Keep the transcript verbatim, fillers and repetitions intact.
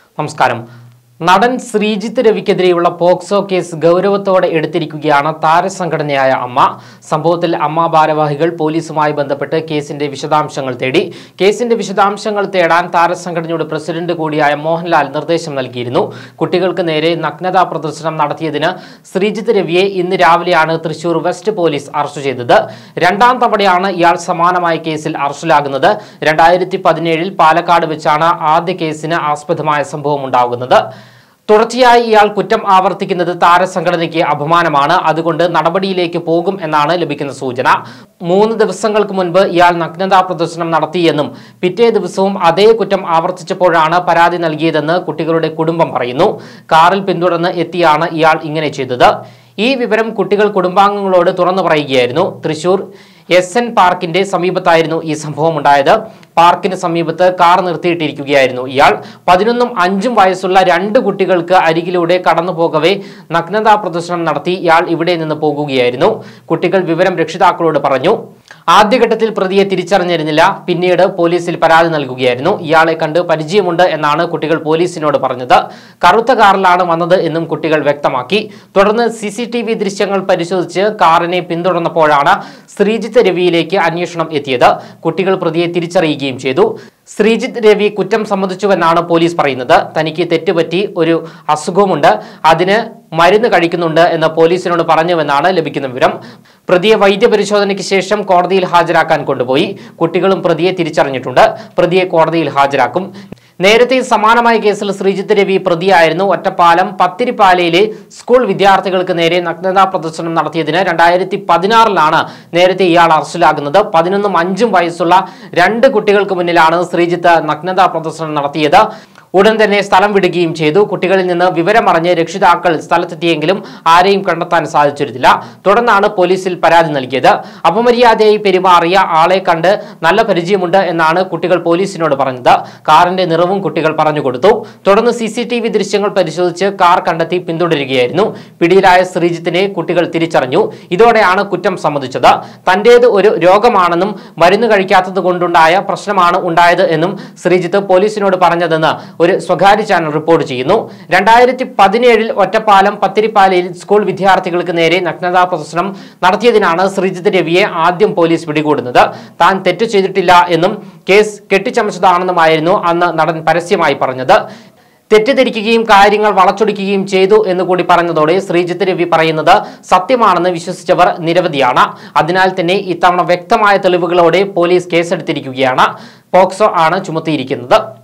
നമസ്കാരം. നടൻ Sreejith രവിക്കെതിരെയുള്ള POCSO case ഗൗരവത്തോടെ എടുത്തിരിക്കുകയാണ് താരസംഘടനയായ അമ്മ. സംഭവത്തിൽ അമ്മ ഭാരവാഹികൾ പോലീസുമായി ബന്ധപ്പെട്ട് കേസിന്റെ വിശദാംശങ്ങൾ തേടി. കേസിന്റെ വിശദാംശങ്ങൾ തേടാൻ താരസംഘടനയുടെ പ്രസിഡന്റ് കൂടിയായ മോഹൻലാൽ നിർദ്ദേശം നൽകിയിരുന്നു. കുട്ടികൾക്ക് നേരെ നഗ്നതാ പ്രദർശനം നടത്തിയതിന് ശ്രീജിത്ത് രവിയെ ഇന്ന് രാവിലെയാണ് തൃശൂർ വെസ്റ്റ് പോലീസ് അറസ്റ്റ് ചെയ്തത്. രണ്ടാം തവണയാണ് ഇയാൾ സമാനമായ കേസിൽ അറസ്റ്റിലാകുന്നത്. രണ്ടായിരത്തി പതിനേഴിൽ പാലക്കാട് വെച്ചാണ് ആദ്യ കേസിന് ആസ്പദമായ സംഭവം ഉണ്ടാകുന്നത്. തുടർച്ചയായി ഇയാൾ കുറ്റം ആവർത്തിക്കുന്നത് താരസംഘടനയ്ക്ക് അപമാനമാണ്. അതുകൊണ്ട് നടപടിയിലേക്ക് പോകും എന്നാണ് ലഭിക്കുന്ന സൂചന. മൂന്ന് ദിവസങ്ങൾക്ക് മുൻപ് ഇയാൾ നഗ്നതാ പ്രദർശനം നടത്തിയെന്നും പിറ്റേ ദിവസവും അതേ കുറ്റം ആവർത്തിച്ചപ്പോഴാണ് പരാതി നൽകിയതെന്ന് കുട്ടികളുടെ കുടുംബം പറയുന്നു. കാറിൽ പിന്തുടർന്ന് എത്തിയാണ് ഇയാൾ ഇങ്ങനെ ചെയ്തത്. ഈ വിവരം കുട്ടികൾ കുടുംബാംഗങ്ങളോട് തുറന്നു പറയുകയായിരുന്നു. തൃശൂർ എസ് എൻ പാർക്കിന്റെ സമീപത്തായിരുന്നു ഈ സംഭവം ഉണ്ടായത്. പാർക്കിന് സമീപത്ത് കാർ നിർത്തിയിട്ടിരിക്കുകയായിരുന്നു ഇയാൾ. പതിനൊന്നും അഞ്ചും വയസ്സുള്ള രണ്ട് കുട്ടികൾക്ക് അരികിലൂടെ കടന്നു പോകവേ നഗ്നതാ പ്രദർശനം നടത്തി ഇയാൾ ഇവിടെ നിന്ന് പോകുകയായിരുന്നു. കുട്ടികൾ വിവരം രക്ഷിതാക്കളോട് പറഞ്ഞു. ആദ്യഘട്ടത്തിൽ പ്രതിയെ തിരിച്ചറിഞ്ഞിരുന്നില്ല. പിന്നീട് പോലീസിൽ പരാതി നൽകുകയായിരുന്നു. ഇയാളെ കണ്ട് പരിചയമുണ്ട് എന്നാണ് കുട്ടികൾ പോലീസിനോട് പറഞ്ഞത്. കറുത്ത കാറിലാണ് വന്നത് എന്നും കുട്ടികൾ വ്യക്തമാക്കി. തുടർന്ന് സി സി ടി വി ദൃശ്യങ്ങൾ പരിശോധിച്ച് കാറിനെ പിന്തുടർന്നപ്പോഴാണ് ശ്രീജിത്ത് രവിയിലേക്ക് അന്വേഷണം എത്തിയത്. കുട്ടികൾ പ്രതിയെ തിരിച്ചറിയുകയും ചെയ്തു. ശ്രീജിത്ത് രവി കുറ്റം സമ്മതിച്ചുവെന്നാണ് പോലീസ് പറയുന്നത്. തനിക്ക് തെറ്റുപറ്റി, ഒരു അസുഖമുണ്ട്, അതിന് മരുന്ന് കഴിക്കുന്നുണ്ട് എന്ന് പോലീസിനോട് പറഞ്ഞുവെന്നാണ് ലഭിക്കുന്ന വിവരം. പ്രതിയെ വൈദ്യപരിശോധനയ്ക്ക് ശേഷം കോടതിയിൽ ഹാജരാക്കാൻ കൊണ്ടുപോയി. കുട്ടികളും പ്രതിയെ തിരിച്ചറിഞ്ഞിട്ടുണ്ട്. പ്രതിയെ കോടതിയിൽ ഹാജരാക്കും. നേരത്തെ സമാനമായ കേസിൽ ശ്രീജിത്ത് രവി പ്രതിയായിരുന്നു. ഒറ്റപ്പാലം പത്തിരിപ്പാലയിലെ സ്കൂൾ വിദ്യാർത്ഥികൾക്ക് നേരെ നഗ്നതാ പ്രദർശനം നടത്തിയതിന് രണ്ടായിരത്തി പതിനാറിലാണ് നേരത്തെ ഇയാൾ അറസ്റ്റിലാകുന്നത്. പതിനൊന്നും അഞ്ചും വയസ്സുള്ള രണ്ട് കുട്ടികൾക്ക് മുന്നിലാണ് ശ്രീജിത്ത് നഗ്നതാ പ്രദർശനം നടത്തിയത്. ഉടൻ തന്നെ സ്ഥലം വിടുകയും ചെയ്തു. കുട്ടികളിൽ നിന്ന് വിവരമറിഞ്ഞ് രക്ഷിതാക്കൾ സ്ഥലത്തെത്തിയെങ്കിലും ആരെയും കണ്ടെത്താൻ സാധിച്ചിരുന്നില്ല. തുടർന്നാണ് പോലീസിൽ പരാതി നൽകിയത്. അപമര്യാദയായി പെരുമാറിയ ആളെ കണ്ട് നല്ല പരിചയമുണ്ട് എന്നാണ് കുട്ടികൾ പോലീസിനോട് പറഞ്ഞത്. കാറിന്റെ നിറവും കുട്ടികൾ പറഞ്ഞുകൊടുത്തു. തുടർന്ന് സി സി ടി വി ദൃശ്യങ്ങൾ പരിശോധിച്ച് കാർ കണ്ടെത്തി പിന്തുടരുകയായിരുന്നു. പിടിയിലായ ശ്രീജിത്തിനെ കുട്ടികൾ തിരിച്ചറിഞ്ഞു. ഇതോടെയാണ് കുറ്റം സമ്മതിച്ചത്. തന്റേത് ഒരു രോഗമാണെന്നും മരുന്ന് കഴിക്കാത്തത് കൊണ്ടുണ്ടായ പ്രശ്നമാണ് ഉണ്ടായത് എന്നും ശ്രീജിത്ത് പോലീസിനോട് പറഞ്ഞതെന്ന് ഒരു സ്വകാര്യ ചാനൽ റിപ്പോർട്ട് ചെയ്യുന്നു. രണ്ടായിരത്തി പതിനേഴിൽ ഒറ്റപ്പാലം പത്തിരിപ്പാലയിൽ സ്കൂൾ വിദ്യാർത്ഥികൾക്ക് നേരെ നഗ്നതാ പ്രദർശനം നടത്തിയതിനാണ് ശ്രീജിത്ത് രവിയെ ആദ്യം പോലീസ് പിടികൂടുന്നത്. താൻ തെറ്റു ചെയ്തിട്ടില്ല എന്നും കേസ് കെട്ടിച്ചമച്ചതാണെന്നുമായിരുന്നു അന്ന് നടൻ പരസ്യമായി പറഞ്ഞത്. തെറ്റിദ്ധരിക്കുകയും കാര്യങ്ങൾ വളച്ചൊടിക്കുകയും ചെയ്തു എന്നുകൂടി പറഞ്ഞതോടെ ശ്രീജിത്ത് രവി പറയുന്നത് സത്യമാണെന്ന് വിശ്വസിച്ചവർ നിരവധിയാണ്. അതിനാൽ തന്നെ ഇത്തവണ വ്യക്തമായ തെളിവുകളോടെ പോലീസ് കേസെടുത്തിരിക്കുകയാണ്. പോക്സോ ആണ് ചുമത്തിയിരിക്കുന്നത്.